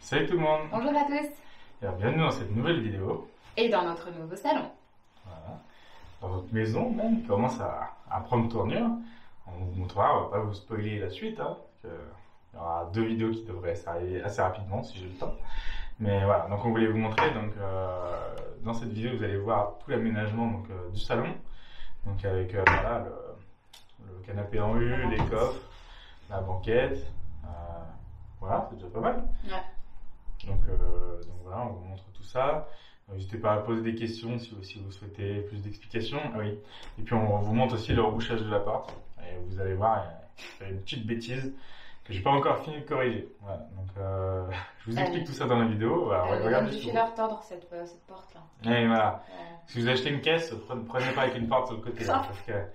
Salut tout le monde. Bonjour à tous. Et bienvenue dans cette nouvelle vidéo. Et dans notre nouveau salon. Voilà. Dans votre maison même qui commence à prendre tournure. On vous montrera, on va pas vous spoiler la suite. Il y aura 2 vidéos qui devraient s'arriver assez rapidement si j'ai le temps. Mais voilà, donc on voulait vous montrer. Dans cette vidéo, vous allez voir tout l'aménagement du salon. Donc avec voilà, le canapé en U, les coffres, la banquette. Voilà, c'est déjà pas mal. Ouais. Donc voilà, on vous montre tout ça. N'hésitez pas à poser des questions si vous souhaitez plus d'explications. Ah oui. Et puis on vous montre aussi le rebouchage de la porte. Et vous allez voir, il y a une petite bêtise que j'ai pas encore fini de corriger. Voilà. Donc je vous explique tout ça dans la vidéo. Voilà, regardez du fil à retordre cette porte là. Et voilà. Si vous achetez une caisse, prenez pas avec une porte sur le côté. Parce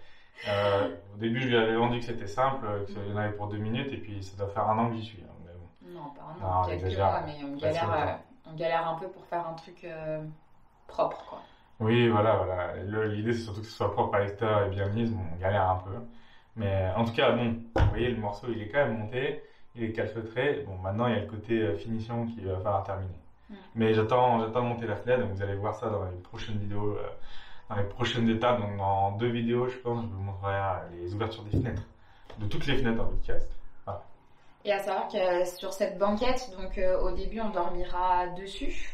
que au début je lui avais vendu que c'était simple, qu'il y en avait pour 2 minutes et puis ça doit faire 1 an que j'y suis. Non, pas un an, quelques mois, mais on galère un peu pour faire un truc propre, quoi. Oui, voilà. L'idée, c'est surtout que ce soit propre à l'extérieur et bien lisse, on galère un peu. Mais en tout cas, bon, vous voyez, le morceau, il est quand même monté, il est calfeutré. Bon, maintenant, il y a le côté finition qui va falloir terminer. Mais j'attends de monter la fenêtre, donc vous allez voir ça dans les prochaines vidéos, dans les prochaines étapes. Donc, dans 2 vidéos, je pense, je vous montrerai les ouvertures des fenêtres, de toutes les fenêtres en fait qui restent. Voilà. Et à savoir que sur cette banquette, donc au début on dormira dessus,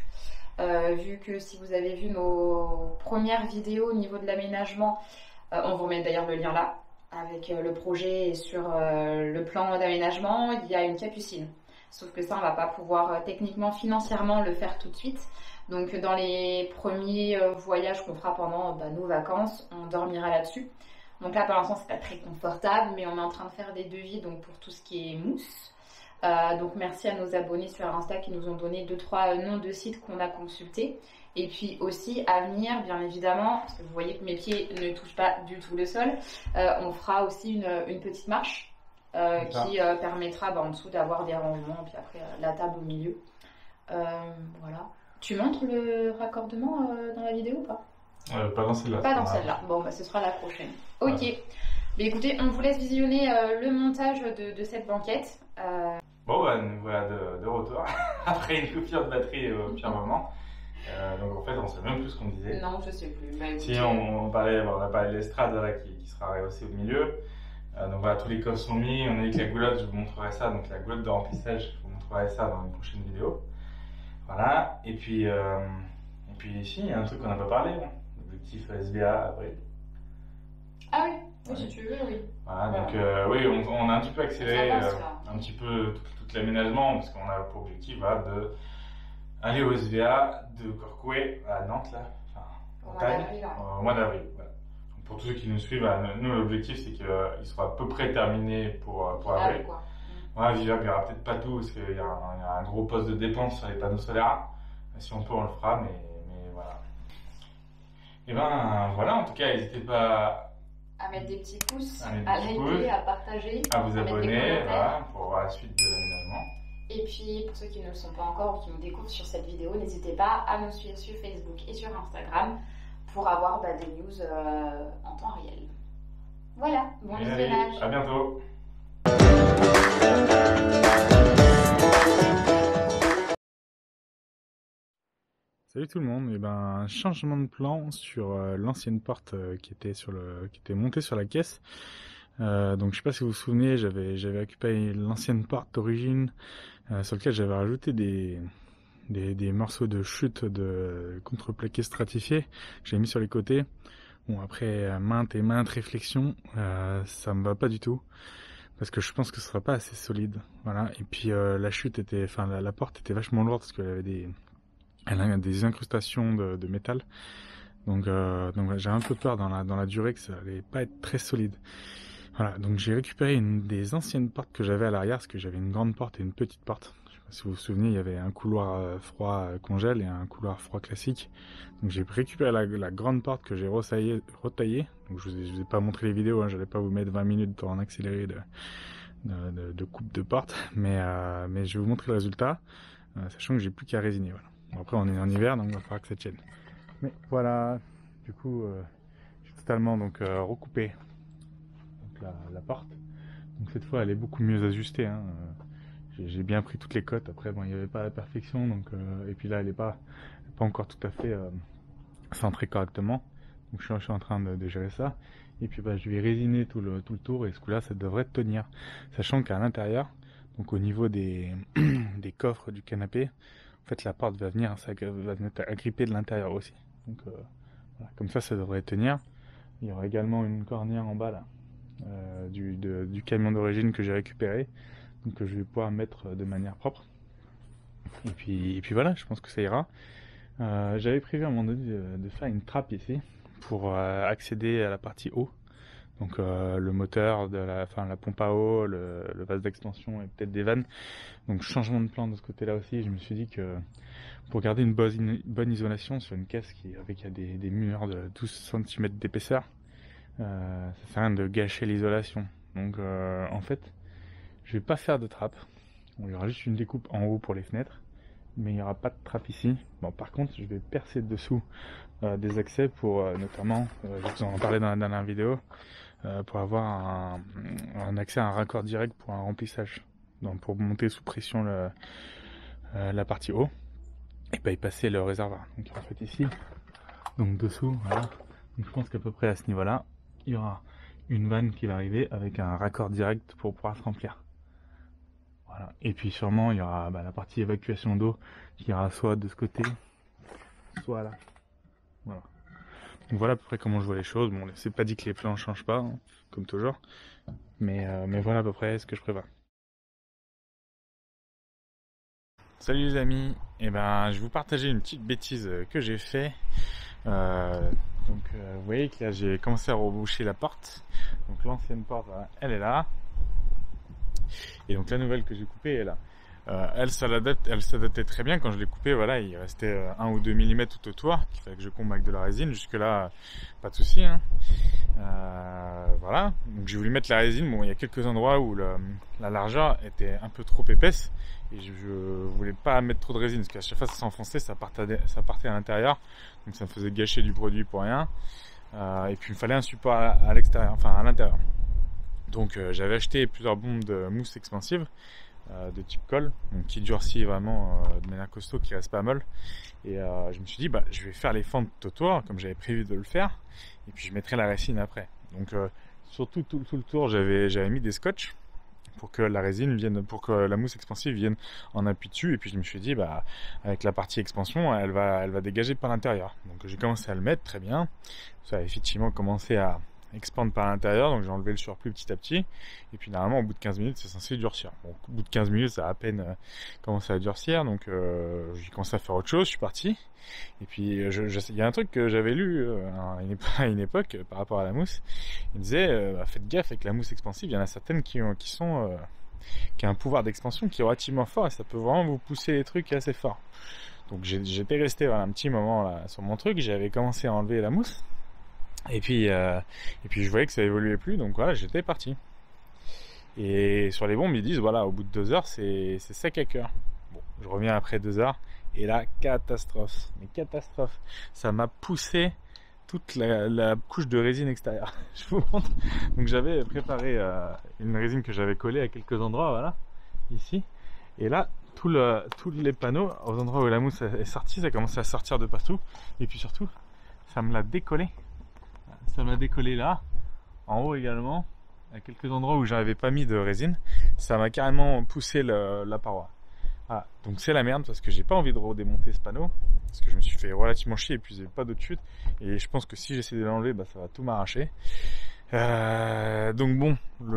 vu que si vous avez vu nos premières vidéos au niveau de l'aménagement, on vous remet d'ailleurs le lien là, avec le projet et sur le plan d'aménagement, il y a une capucine. Sauf que ça on va pas pouvoir techniquement, financièrement le faire tout de suite. Donc dans les premiers voyages qu'on fera pendant nos vacances, on dormira là-dessus. Donc là, pour l'instant, c'est pas très confortable, mais on est en train de faire des devis donc pour tout ce qui est mousse. Donc merci à nos abonnés sur Insta qui nous ont donné 2-3 noms de sites qu'on a consultés. Et puis aussi à venir, bien évidemment, parce que vous voyez que mes pieds ne touchent pas du tout le sol, on fera aussi une petite marche qui permettra en dessous d'avoir des rangements, puis après la table au milieu. Voilà. Tu montres le raccordement dans la vidéo ou pas ? Pas dans celle-là. Pas dans celle-là. Bon, ce sera la prochaine. Ok. Mais écoutez, on vous laisse visionner le montage de cette banquette. Bon, nous voilà de retour. Après une coupure de batterie au pire moment. Donc en fait, on sait même plus ce qu'on disait. Non, je sais plus. Si on a parlé de l'estrade qui sera rehaussée au milieu. Donc voilà, tous les coffres sont mis. On a dit que la goulotte, je vous montrerai ça. Donc la goulotte de remplissage, je vous montrerai ça dans une prochaine vidéo. Voilà. Et puis ici, il y a un truc qu'on n'a pas parlé. L'objectif SVA avril. Ah oui, si tu veux, oui. Voilà, donc oui, on a un petit peu accéléré un petit peu tout l'aménagement parce qu'on a pour objectif d'aller au SVA de Corcouët à Nantes, là, au mois d'avril. Voilà. Pour tous ceux qui nous suivent, nous l'objectif c'est qu'il soit à peu près terminé pour avril. Voilà, il y aura peut-être pas tout parce qu'il y a un gros poste de dépense sur les panneaux solaires. Si on peut, on le fera, mais voilà. Et voilà, en tout cas, n'hésitez pas à mettre des petits pouces, à liker, à partager, à vous abonner pour voir la suite de l'aménagement. Et puis pour ceux qui ne le sont pas encore ou qui nous découvrent sur cette vidéo, n'hésitez pas à nous suivre sur Facebook et sur Instagram pour avoir des news en temps réel. Voilà, bon visionnage. À bientôt. Salut tout le monde, un changement de plan sur l'ancienne porte qui était montée sur la caisse. Donc je sais pas si vous vous souvenez, j'avais récupéré l'ancienne porte d'origine sur laquelle j'avais rajouté des morceaux de chute de contreplaqué stratifié que j'avais mis sur les côtés. Bon, après maintes réflexions, ça me va pas du tout parce que je pense que ce sera pas assez solide. Voilà. Et puis la porte était vachement lourde parce qu'elle avait elle a des incrustations de métal. Donc j'ai un peu peur dans la durée que ça allait pas être très solide. Voilà, donc j'ai récupéré une des anciennes portes que j'avais à l'arrière, parce que j'avais une grande porte et une petite porte. Je sais pas si vous vous souvenez, il y avait un couloir froid congèle et un couloir froid classique. Donc j'ai récupéré la grande porte que j'ai retaillée. Donc je vous ai pas montré les vidéos, j'allais pas vous mettre 20 minutes en accéléré de coupe de porte, mais je vais vous montrer le résultat, sachant que j'ai plus qu'à résiner. Voilà. Bon, après on est en hiver, donc il va falloir que ça tienne. Mais voilà, du coup j'ai totalement recoupé la porte. Donc cette fois elle est beaucoup mieux ajustée. j'ai bien pris toutes les cotes. Après, bon, il n'y avait pas la perfection, donc et puis là, elle est pas encore tout à fait centrée correctement. Donc je suis en train de gérer ça. Et puis je vais résiner tout le tour et ce coup-là, ça devrait tenir. Sachant qu'à l'intérieur, donc au niveau des, des coffres du canapé, en fait la porte va venir agripper de l'intérieur aussi. Donc voilà, comme ça devrait tenir. Il y aura également une cornière en bas là, du camion d'origine que j'ai récupéré. Donc que je vais pouvoir mettre de manière propre. Et puis voilà, je pense que ça ira. J'avais prévu à un moment donné de faire une trappe ici pour accéder à la partie eau. Donc le moteur, la pompe à eau, le vase d'extension et peut-être des vannes. Donc changement de plan de ce côté-là aussi. Je me suis dit que pour garder une bonne isolation sur une caisse avec des murs de 12 cm d'épaisseur, ça sert à rien de gâcher l'isolation. Donc en fait, je vais pas faire de trappe. Il y aura juste une découpe en haut pour les fenêtres, mais il n'y aura pas de trappe ici. Bon, par contre, je vais percer dessous des accès pour notamment, je vous en parlais dans la dernière vidéo, pour avoir un accès à un raccord direct pour un remplissage. Donc pour monter sous pression la partie haut et y passer le réservoir. Donc en fait ici, donc dessous, voilà. Donc je pense qu'à peu près à ce niveau-là, il y aura une vanne qui va arriver avec un raccord direct pour pouvoir se remplir. Voilà. Et puis sûrement il y aura la partie évacuation d'eau qui ira soit de ce côté, soit là. Voilà. Donc voilà à peu près comment je vois les choses. Bon, c'est pas dit que les plans ne changent pas, hein, comme toujours. Mais voilà à peu près ce que je prévois. Salut les amis, je vais vous partager une petite bêtise que j'ai fait. Vous voyez que là j'ai commencé à reboucher la porte. Donc l'ancienne porte, elle est là. Et donc la nouvelle que j'ai coupée est là. Elle s'adaptait très bien quand je l'ai coupée. Voilà, il restait 1 ou 2 mm tout autour, qu'il fallait que je combe avec de la résine. Jusque là, pas de souci. Hein. Voilà. Donc j'ai voulu mettre la résine. Bon, il y a quelques endroits où la largeur était un peu trop épaisse et je voulais pas mettre trop de résine parce qu'à chaque fois ça s'enfonçait, ça partait à l'intérieur. Donc ça me faisait gâcher du produit pour rien. Et puis il me fallait un support à l'extérieur, enfin à l'intérieur. Donc j'avais acheté plusieurs bombes de mousse expansive de type colle, donc qui durcit vraiment de manière costaud, qui reste pas molle. Et je me suis dit je vais faire les fentes autour comme j'avais prévu de le faire, et puis je mettrai la résine après. Donc surtout tout le tour j'avais mis des scotch pour que la résine vienne, pour que la mousse expansive vienne en appui dessus. Et puis je me suis dit avec la partie expansion elle va dégager par l'intérieur. Donc j'ai commencé à le mettre très bien. Ça a effectivement commencé à expandre par l'intérieur, donc j'ai enlevé le surplus petit à petit, et puis normalement au bout de 15 minutes c'est censé durcir. Bon, au bout de 15 minutes ça a à peine commencé à durcir, donc j'ai commencé à faire autre chose, je suis parti, et puis il y a un truc que j'avais lu à une époque par rapport à la mousse, il disait faites gaffe avec la mousse expansive, il y en a certaines qui ont un pouvoir d'expansion qui est relativement fort, et ça peut vraiment vous pousser les trucs assez fort. Donc j'étais resté un petit moment là sur mon truc, j'avais commencé à enlever la mousse. Et puis je voyais que ça évoluait plus, donc voilà, j'étais parti. Et sur les bombes, ils disent au bout de 2 heures, c'est sec à cœur. Bon, je reviens après 2 heures, et là, catastrophe. Mais catastrophe. Ça m'a poussé toute la couche de résine extérieure. Je vous montre. Donc j'avais préparé une résine que j'avais collée à quelques endroits, voilà, ici. Et là, tous les panneaux, aux endroits où la mousse est sortie, ça commençait à sortir de partout. Et puis surtout, ça me l'a décollé. Ça m'a décollé là, en haut également, à quelques endroits où j'avais pas mis de résine. Ça m'a carrément poussé la paroi. Ah, donc c'est la merde parce que j'ai pas envie de redémonter ce panneau, parce que je me suis fait relativement chier et puis j'ai pas d'autre chute. Et je pense que si j'essaie de l'enlever, ça va tout m'arracher. Donc bon,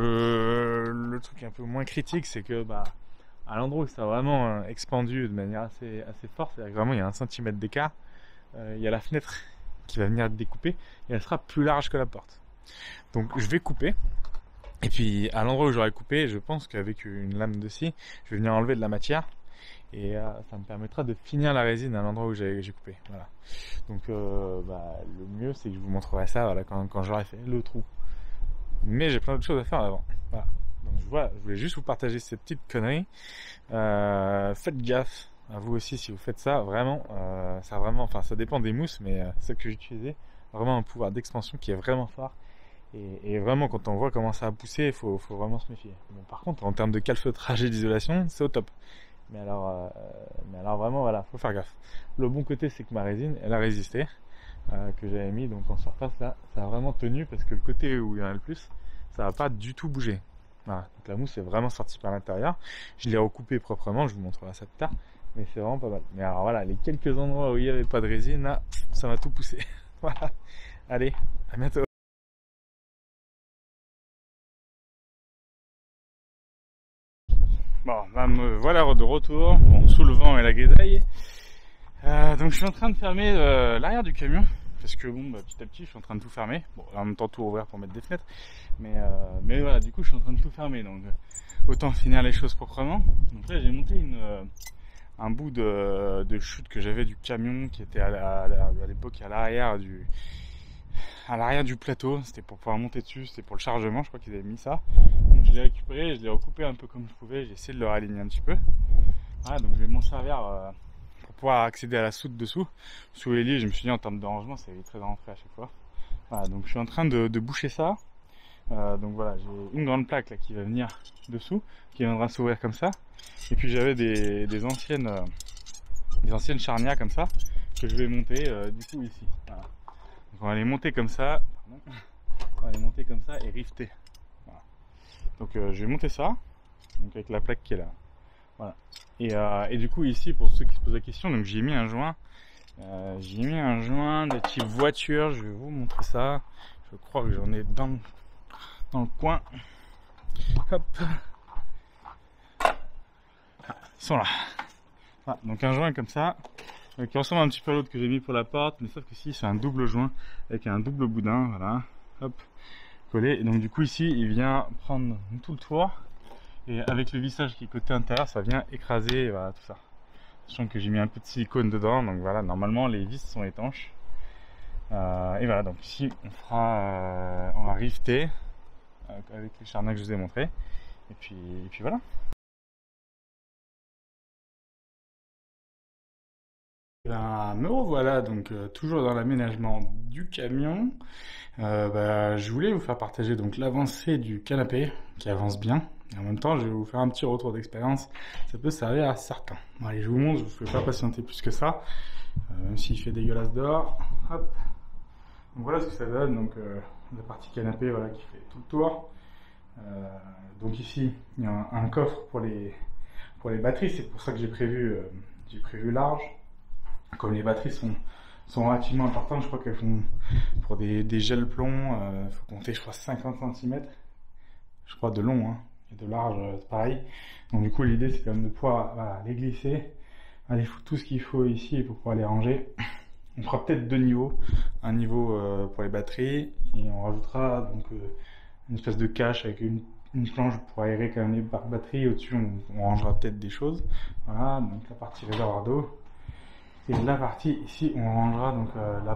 le truc un peu moins critique, c'est que à l'endroit où ça a vraiment expandu de manière assez forte, c'est-à-dire que vraiment il y a 1 cm d'écart, il y a la fenêtre qui va venir découper et elle sera plus large que la porte. Donc je vais couper, et puis à l'endroit où j'aurai coupé, je pense qu'avec une lame de scie, je vais venir enlever de la matière et ça me permettra de finir la résine à l'endroit où j'ai coupé. Voilà. Donc le mieux c'est que je vous montrerai ça quand j'aurai fait le trou. Mais j'ai plein d'autres choses à faire avant. Voilà. Donc je voulais juste vous partager cette petite connerie. Faites gaffe à vous aussi si vous faites ça, vraiment, ça dépend des mousses, mais celle que j'utilisais, vraiment un pouvoir d'expansion qui est vraiment fort Et vraiment, quand on voit comment ça a poussé, faut vraiment se méfier. Mais par contre, en termes de calfeutrage et d'isolation, c'est au top. Mais alors vraiment, voilà, faut faire gaffe. Le bon côté, c'est que ma résine, elle a résisté, que j'avais mis donc en surface là, ça a vraiment tenu parce que le côté où il y en a le plus, ça n'a pas du tout bougé. Voilà, donc la mousse est vraiment sortie par l'intérieur. Je l'ai recoupé proprement, je vous montrerai ça plus tard, mais c'est vraiment pas mal. Mais alors voilà, les quelques endroits où il n'y avait pas de résine, là, ça m'a tout poussé. Voilà, allez, à bientôt. Bon, bah, me voilà de retour, bon, sous le vent et la grisaille. Donc je suis en train de fermer l'arrière du camion parce que bon, bah, petit à petit, je suis en train de tout fermer. Bon, en même temps tout ouvert pour mettre des fenêtres, mais voilà, du coup, je suis en train de tout fermer, donc autant finir les choses proprement. Donc là, j'ai monté un bout de chute que j'avais du camion qui était à l'époque à l'arrière du plateau. C'était pour pouvoir monter dessus, c'était pour le chargement, je crois qu'ils avaient mis ça. Donc je l'ai récupéré, je l'ai recoupé un peu comme je pouvais, j'ai essayé de le réaligner un petit peu. Voilà, donc je vais m'en servir pour pouvoir accéder à la soute dessous. Sous les lits, je me suis dit en termes de rangement, ça éviterait de rentrer à chaque fois. Voilà, donc je suis en train de boucher ça. Donc voilà, j'ai une grande plaque là qui va venir dessous, qui viendra s'ouvrir comme ça. Et puis j'avais des anciennes charnières comme ça que je vais monter du coup ici. Voilà. Donc on va les monter comme ça. Pardon. On va les monter comme ça et rifter. Voilà. Donc je vais monter ça, donc avec la plaque qui est là. Voilà. Et du coup ici, pour ceux qui se posent la question, donc j'ai mis un joint. J'ai mis un joint de type voiture. Je vais vous montrer ça. Je crois que j'en ai dans le coin. Hop. Ah, ils sont là. Voilà, donc un joint comme ça, qui ressemble un petit peu à l'autre que j'ai mis pour la porte, mais sauf que ici c'est un double joint avec un double boudin, voilà, hop, collé. Et donc du coup ici il vient prendre tout le tour, et avec le vissage qui est côté intérieur, ça vient écraser, voilà, tout ça. Sachant que j'ai mis un peu de silicone dedans, donc voilà, normalement les vis sont étanches. Et voilà, donc ici on va rifter avec les charniers que je vous ai montré, et puis voilà. Ben, me revoilà donc toujours dans l'aménagement du camion. Je voulais vous faire partager donc l'avancée du canapé qui avance bien. Et en même temps, je vais vous faire un petit retour d'expérience. Ça peut servir à certains. Bon, allez, je vous montre, je vous fais pas patienter plus que ça. Même s'il fait dégueulasse dehors. Hop. Donc voilà ce que ça donne. Donc la partie canapé, voilà, qui fait tout le tour. Donc ici, il y a un coffre pour les batteries. C'est pour ça que j'ai prévu large. Comme les batteries sont relativement importantes, je crois qu'elles font pour des gels plomb, il faut compter je crois 50 cm, je crois de long, hein, et de large pareil. Donc du coup l'idée c'est quand même de pouvoir les glisser, aller foutre tout ce qu'il faut ici pour pouvoir les ranger. On fera peut-être deux niveaux, un niveau pour les batteries et on rajoutera donc une espèce de cache avec une planche pour aérer quand même les batteries. Au-dessus on rangera peut-être des choses. Voilà, donc la partie réservoir d'eau. Et la partie ici, on rangera donc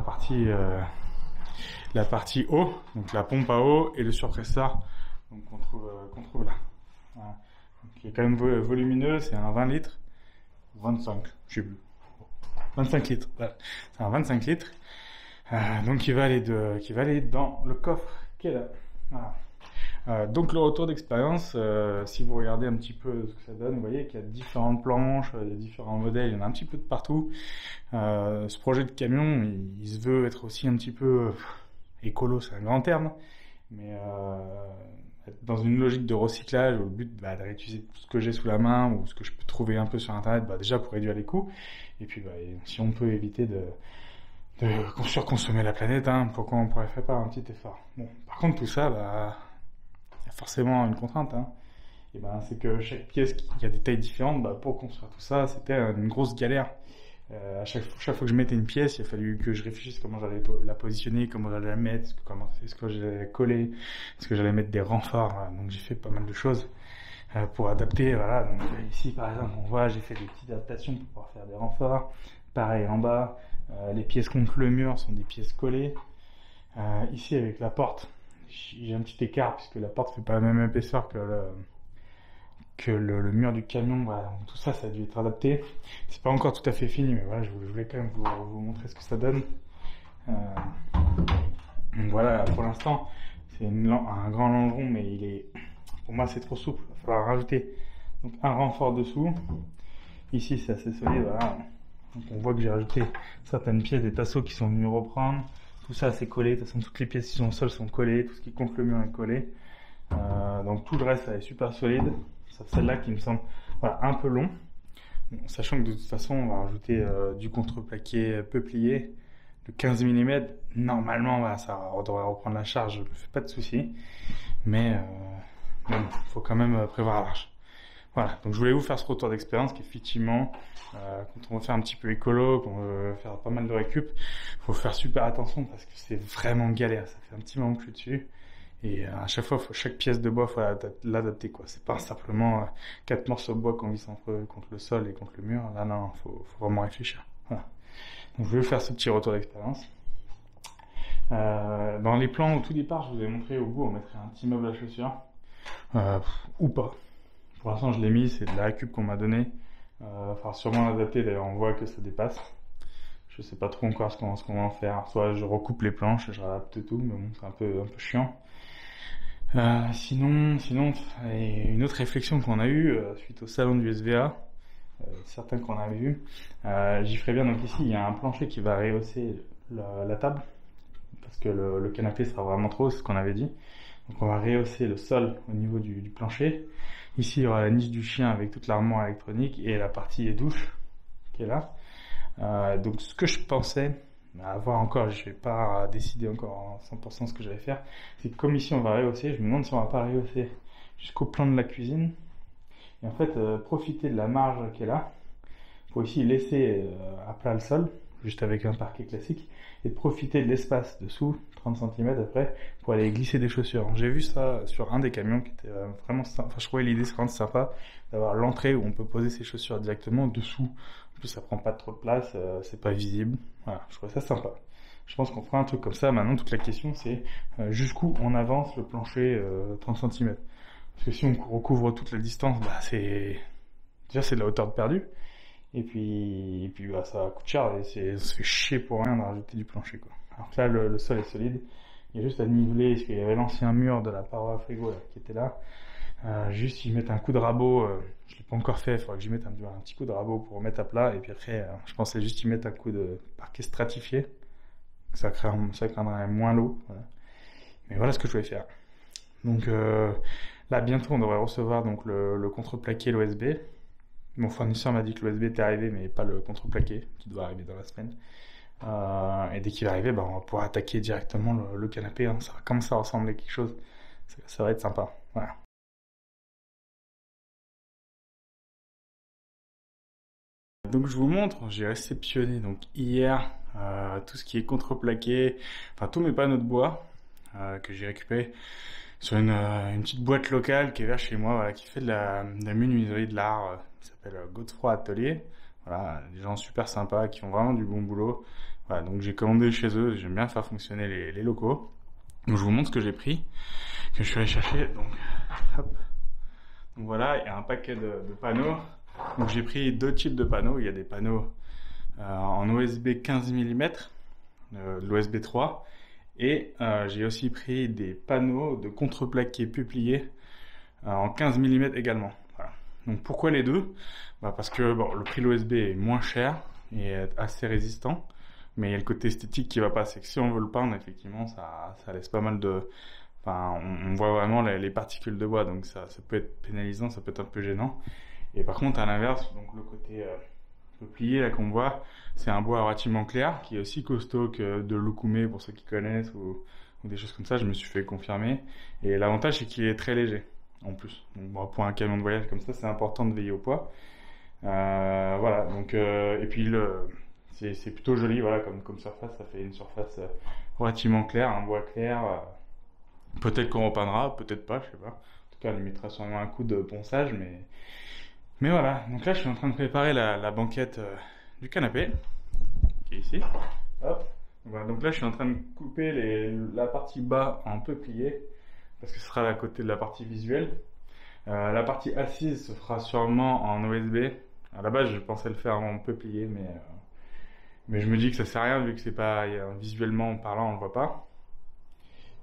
la partie eau, donc la pompe à eau et le surpresseur donc qu'on trouve là. Voilà. Donc, il est quand même volumineux, c'est un 20 litres, 25, je sais plus, 25 litres. Voilà. C'est un 25 litres, donc qui va aller dans le coffre qui est là. Voilà. Donc le retour d'expérience, si vous regardez un petit peu ce que ça donne, vous voyez qu'il y a différentes planches, il y a différents modèles, il y en a un petit peu de partout. Ce projet de camion, il se veut être aussi un petit peu écolo, c'est un grand terme, mais dans une logique de recyclage, au but de réutiliser tout ce que j'ai sous la main ou ce que je peux trouver un peu sur internet, déjà pour réduire les coûts, et puis si on peut éviter de surconsommer la planète, hein, pourquoi on pourrait faire pas un petit effort. Bon, par contre tout ça, il y a forcément une contrainte, hein. Et c'est que chaque pièce qui a des tailles différentes, pour construire tout ça, c'était une grosse galère. À chaque fois que je mettais une pièce, il a fallu que je réfléchisse comment j'allais la positionner, comment j'allais la mettre, est-ce que j'allais la coller, est-ce que j'allais mettre des renforts. Voilà. Donc j'ai fait pas mal de choses pour adapter. Voilà. Donc ici par exemple, on voit, j'ai fait des petites adaptations pour pouvoir faire des renforts. Pareil en bas, les pièces contre le mur sont des pièces collées. Ici avec la porte, j'ai un petit écart puisque la porte fait pas la même épaisseur que le mur du camion. Voilà. Donc, tout ça a dû être adapté. C'est pas encore tout à fait fini, mais voilà, je voulais quand même vous montrer ce que ça donne. Donc voilà, pour l'instant, C'est un grand longeron, mais pour moi c'est trop souple. Il va falloir rajouter donc, un renfort dessous. Ici c'est assez solide, voilà. Donc on voit que j'ai rajouté certaines pièces des tasseaux qui sont venus reprendre. Tout ça c'est collé, de toute façon toutes les pièces qui sont au sol sont collées, tout ce qui est contre le mur est collé. Donc tout le reste ça est super solide. Sauf celle-là qui me semble un peu long. Bon, sachant que de toute façon on va rajouter du contreplaqué peuplier de 15 mm. Normalement ça devrait reprendre la charge, je me fais pas de soucis. Mais bon, faut quand même prévoir large. Voilà, donc je voulais vous faire ce retour d'expérience qu'effectivement, quand on veut faire un petit peu écolo, qu'on veut faire pas mal de récup, faut faire super attention parce que c'est vraiment galère. Ça fait un petit moment que je suis dessus. Et à chaque fois, chaque pièce de bois, faut l'adapter, quoi. C'est pas simplement 4 morceaux de bois qu'on visse contre le sol et contre le mur. Là, non, faut vraiment réfléchir. Voilà. Donc je vais vous faire ce petit retour d'expérience. Dans les plans au tout départ, je vous ai montré au bout, on mettrait un petit meuble à chaussures. Ou pas. Pour l'instant, je l'ai mis, c'est de la récup qu'on m'a donné. Va falloir sûrement l'adapter, d'ailleurs, on voit que ça dépasse. Je sais pas trop encore ce qu'on va en faire. Soit je recoupe les planches et je réadapte tout, mais bon, c'est un peu chiant. Sinon, et une autre réflexion qu'on a eue suite au salon du SVA, certains qu'on avait vu, j'y ferai bien. Donc ici, il y a un plancher qui va rehausser la table, parce que le canapé sera vraiment trop haut, c'est ce qu'on avait dit. Donc on va rehausser le sol au niveau du plancher. Ici, il y aura la niche du chien avec toute l'armoire électronique et la partie douche qui est là. Donc ce que je pensais, à voir encore, je vais pas décider encore en 100% ce que je vais faire, c'est que comme ici on va rehausser, je me demande si on va pas rehausser jusqu'au plan de la cuisine. Et en fait, profiter de la marge qui est là, pour ici laisser à plat le sol, juste avec un parquet classique, et de profiter de l'espace dessous, 30 cm après, pour aller glisser des chaussures. J'ai vu ça sur un des camions qui était vraiment sympa. Enfin, je trouvais l'idée vraiment sympa d'avoir l'entrée où on peut poser ses chaussures directement dessous. En plus, ça prend pas trop de place, c'est pas visible. Voilà, je trouvais ça sympa. Je pense qu'on fera un truc comme ça. Maintenant, toute la question, c'est jusqu'où on avance le plancher 30 cm. Parce que si on recouvre toute la distance, déjà c'est de la hauteur de perdu. Et puis ça coûte cher et on se fait chier pour rien de rajouter du plancher, quoi. Alors que là, le sol est solide. Il y a juste à niveler, parce qu'il y avait l'ancien mur de la paroi à frigo là, qui était là. Juste si je mets un coup de rabot, je l'ai pas encore fait, il faudra que j'y mette un petit coup de rabot pour remettre à plat. Et puis après, je pensais juste y mettre un coup de parquet stratifié. Ça craindrait moins l'eau. Voilà. Mais voilà ce que je voulais faire. Donc là, bientôt, on devrait recevoir donc le contreplaqué, l'OSB. Mon fournisseur m'a dit que l'OSB était arrivé, mais pas le contreplaqué, qui doit arriver dans la semaine. Et dès qu'il va arriver, on va pouvoir attaquer directement le canapé. Hein. Ça va commencer à ressembler à quelque chose. Ça va être sympa. Voilà. Donc je vous montre, j'ai réceptionné donc hier tout ce qui est contreplaqué, enfin tous mes panneaux de bois que j'ai récupéré sur une petite boîte locale qui est vers chez moi, voilà, qui fait de la menuiserie de l'art, qui s'appelle Godefroy Atelier. Voilà, des gens super sympas qui font vraiment du bon boulot. Voilà, donc j'ai commandé chez eux, j'aime bien faire fonctionner les locaux. Donc je vous montre ce que j'ai pris, que je suis allé chercher. Donc, hop. Donc voilà, il y a un paquet de panneaux. Donc j'ai pris deux types de panneaux. Il y a des panneaux en OSB 15 mm, l'OSB 3. Et j'ai aussi pris des panneaux de contreplaqué peuplier en 15 mm également. Voilà. Donc pourquoi les deux ? Parce que le prix de l'OSB est moins cher et est assez résistant. Mais il y a le côté esthétique qui va pas. C'est que si on veut le peindre, effectivement, ça laisse pas mal de... Enfin, on voit vraiment les particules de bois. Donc ça peut être pénalisant, ça peut être un peu gênant. Et par contre, à l'inverse, donc le côté peuplier là qu'on voit, c'est un bois relativement clair qui est aussi costaud que de l'oukoumé pour ceux qui connaissent ou des choses comme ça. Je me suis fait confirmer. Et l'avantage, c'est qu'il est très léger en plus. Donc pour un camion de voyage comme ça, c'est important de veiller au poids. Voilà. Donc et puis c'est plutôt joli, voilà, comme surface. Ça fait une surface relativement claire, un bois clair. Peut-être qu'on repeindra, peut-être pas, je sais pas. En tout cas, on lui mettra sûrement un coup de ponçage, mais voilà, donc là je suis en train de préparer la banquette du canapé, qui est ici. Hop. Voilà, donc là je suis en train de couper la partie bas en peuplier, parce que ce sera à côté de la partie visuelle. La partie assise se fera sûrement en OSB. À la base je pensais le faire en peuplier, mais je me dis que ça sert à rien vu que c'est pas visuellement parlant on le voit pas.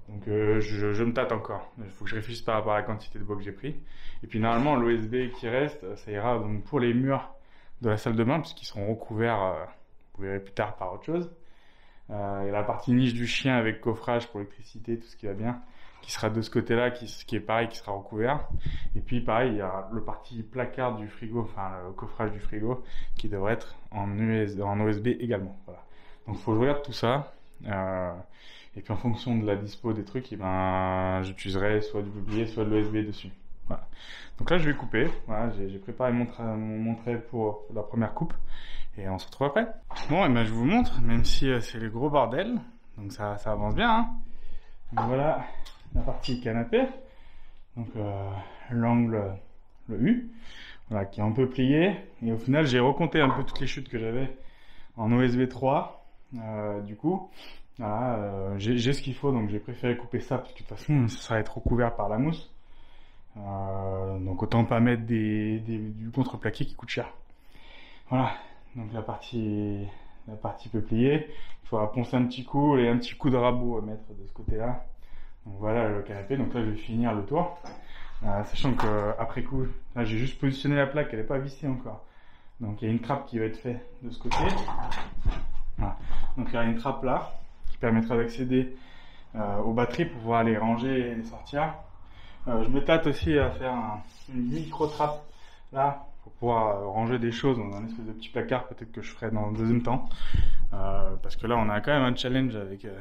Donc je me tâte encore. Il faut que je réfléchisse par rapport à la quantité de bois que j'ai pris. Et puis normalement l'OSB qui reste, ça ira donc pour les murs de la salle de bain, puisqu'ils seront recouverts, vous verrez plus tard, par autre chose. Il y a la partie niche du chien avec coffrage pour l'électricité, tout ce qui va bien, qui sera de ce côté-là, qui est pareil, qui sera recouvert. Et puis pareil, il y a le parti placard du frigo, enfin le coffrage du frigo, qui devrait être en OSB également. Voilà. Donc faut que je regarde tout ça. Et puis en fonction de la dispo des trucs, j'utiliserai soit du bouclier, soit de l'OSB dessus. Voilà. Donc là je vais couper. Voilà, j'ai préparé mon trait pour la première coupe. Et on se retrouve après. Bon, et ben je vous montre, même si c'est le gros bordel. Donc ça avance bien. Hein. Donc voilà la partie canapé. Donc l'angle, le U. Voilà, qui est un peu plié. Et au final, j'ai recompté un peu toutes les chutes que j'avais en OSB 3. Du coup, voilà, j'ai ce qu'il faut. Donc j'ai préféré couper ça, parce que de toute façon, ça va être recouvert par la mousse. Donc autant pas mettre du contreplaqué qui coûte cher. Voilà. Donc la partie peuplier, il faudra poncer un petit coup et un petit coup de rabot à mettre de ce côté-là. Donc voilà le canapé. Donc là je vais finir le tour, sachant que après coup, là j'ai juste positionné la plaque, elle n'est pas vissée encore. Donc il y a une trappe qui va être faite de ce côté. Voilà. Donc il y a une trappe là qui permettra d'accéder aux batteries pour pouvoir les ranger et les sortir. Je me tâte aussi à faire une micro trappe là, pour pouvoir ranger des choses dans un espèce de petit placard, peut-être que je ferai dans le deuxième temps. Parce que là, on a quand même un challenge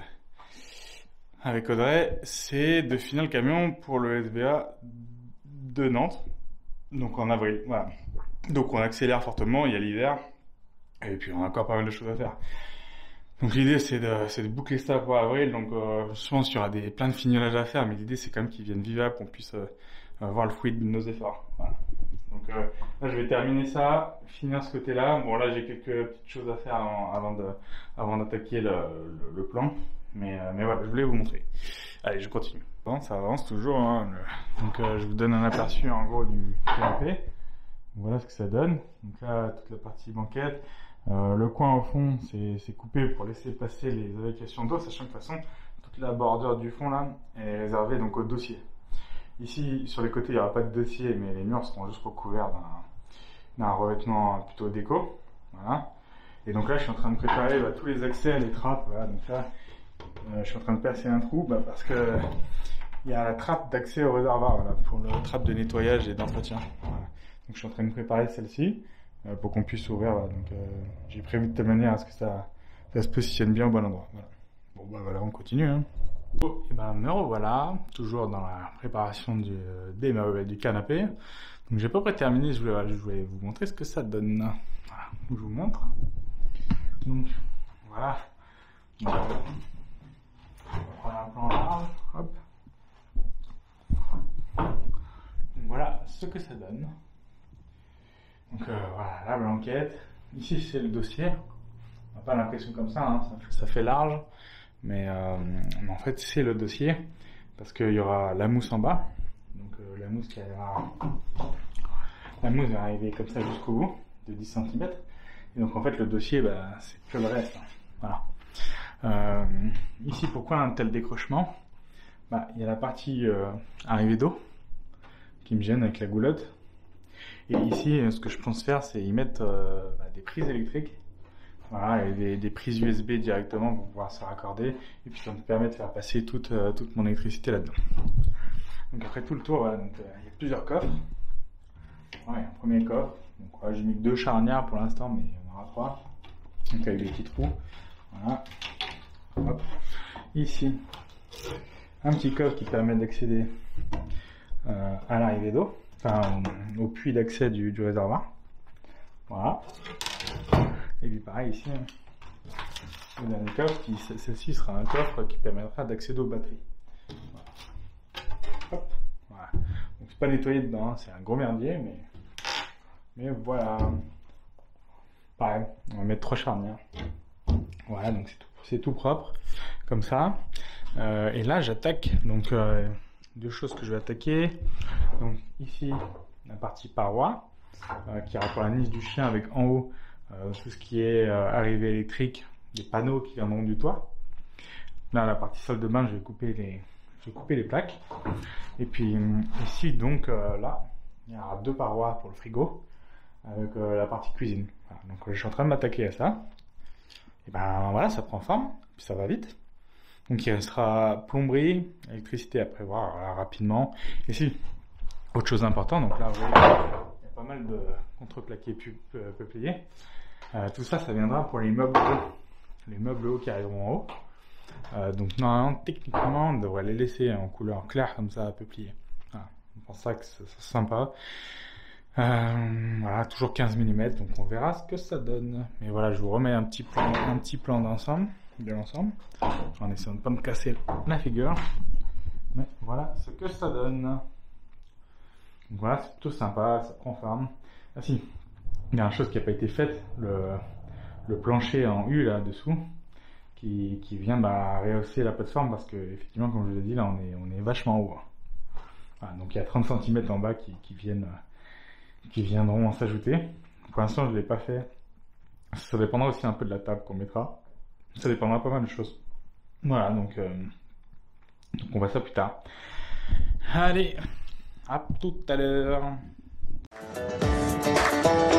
avec Audrey, c'est de finir le camion pour le SBA de Nantes, donc en avril. Voilà. Donc on accélère fortement, il y a l'hiver, et puis on a encore pas mal de choses à faire. Donc l'idée c'est de boucler ça pour avril, donc je pense qu'il y aura plein de fignolages à faire, mais l'idée c'est quand même qu'ils viennent vivables, qu'on puisse voir le fruit de nos efforts. Voilà. Donc là je vais terminer ça, finir ce côté-là. Bon là j'ai quelques petites choses à faire avant d'attaquer le plan, mais voilà, je voulais vous montrer. Allez, je continue. Bon, ça avance toujours. Hein, Donc je vous donne un aperçu en gros du canapé. Voilà ce que ça donne. Donc là toute la partie banquette. Le coin au fond c'est coupé pour laisser passer les évacuations d'eau, sachant que de toute façon toute la bordure du fond là est réservée donc au dossier. Ici sur les côtés il n'y aura pas de dossier, mais les murs seront juste recouverts d'un revêtement plutôt déco. Voilà. Et donc là je suis en train de préparer tous les accès, les trappes. Voilà. Donc là je suis en train de percer un trou parce que il y a la trappe d'accès au réservoir, voilà, pour le trappe de nettoyage et d'entretien. Voilà. Donc je suis en train de préparer celle-ci pour qu'on puisse ouvrir. Voilà. Donc j'ai prévu de telle manière à ce que ça se positionne bien au bon endroit. Voilà. Bon voilà, on continue. Hein. Oh, et me revoilà, toujours dans la préparation du canapé. Donc j'ai à peu près terminé, je voulais vous montrer ce que ça donne. Voilà, je vous montre. Donc voilà. Donc, on va prendre un plan large, hop. Donc voilà ce que ça donne. Donc voilà la blanquette. Ici c'est le dossier. On n'a pas l'impression comme ça, hein. Ça fait large. Mais en fait c'est le dossier. Parce qu'il y aura la mousse en bas. Donc la mousse va arriver comme ça jusqu'au bout, de 10 cm. Et donc en fait le dossier, c'est que le reste. Hein. Voilà. Ici pourquoi un tel décrochement ? Il y a la partie arrivée d'eau qui me gêne avec la goulotte. Et ici, ce que je pense faire, c'est y mettre des prises électriques, voilà, et des prises USB directement pour pouvoir se raccorder. Et puis ça me permet de faire passer toute mon électricité là-dedans. Donc après tout le tour, voilà, il y a plusieurs coffres. Ouais, un premier coffre. Donc j'ai mis que 2 charnières pour l'instant, mais il y en aura 3. Donc avec des petits trous. Voilà. Hop. Ici, un petit coffre qui permet d'accéder à l'arrivée d'eau, enfin au puits d'accès du réservoir. Voilà. Et puis pareil ici, le dernier coffre, celle-ci sera un coffre qui permettra d'accéder aux batteries. Voilà. Hop. Voilà. Donc c'est pas nettoyé dedans, hein, c'est un gros merdier, mais voilà. Pareil, on va mettre 3 charnières. Voilà, donc c'est tout propre, comme ça. Et là j'attaque, donc 2 choses que je vais attaquer. Donc ici, la partie paroi, qui ira pour la niche du chien, avec en haut tout ce qui est arrivée électrique, des panneaux qui viendront du toit. Là, la partie salle de bain, je vais couper les plaques. Et puis ici, donc là, il y a 2 parois pour le frigo avec la partie cuisine. Voilà, donc je suis en train de m'attaquer à ça. Et ben voilà, ça prend forme, puis ça va vite. Donc il restera plomberie, électricité à prévoir rapidement. Et si, autre chose importante, donc là, vous voyez, il y a pas mal de contreplaqués peupliers. Tout ça, ça viendra pour les meubles hauts. Les meubles hauts qui arriveront en haut. Donc normalement, techniquement, on devrait les laisser en couleur claire comme ça, peuplier. Voilà. Je pense ça que c'est sympa. Voilà, toujours 15 mm, donc on verra ce que ça donne. Mais voilà, je vous remets un petit plan d'ensemble, de l'ensemble, en essayant de ne pas me casser la figure. Mais voilà ce que ça donne. Donc voilà, c'est plutôt sympa, ça prend forme. Ah si, il y a une chose qui n'a pas été faite, le plancher en U là-dessous, qui vient rehausser la plateforme parce que effectivement, comme je vous ai dit, là on est vachement haut. Voilà, donc il y a 30 cm en bas qui viendront s'ajouter. Pour l'instant, je ne l'ai pas fait. Ça dépendra aussi un peu de la table qu'on mettra. Ça dépendra pas mal de choses. Voilà, donc on voit ça plus tard. Allez, à tout à l'heure.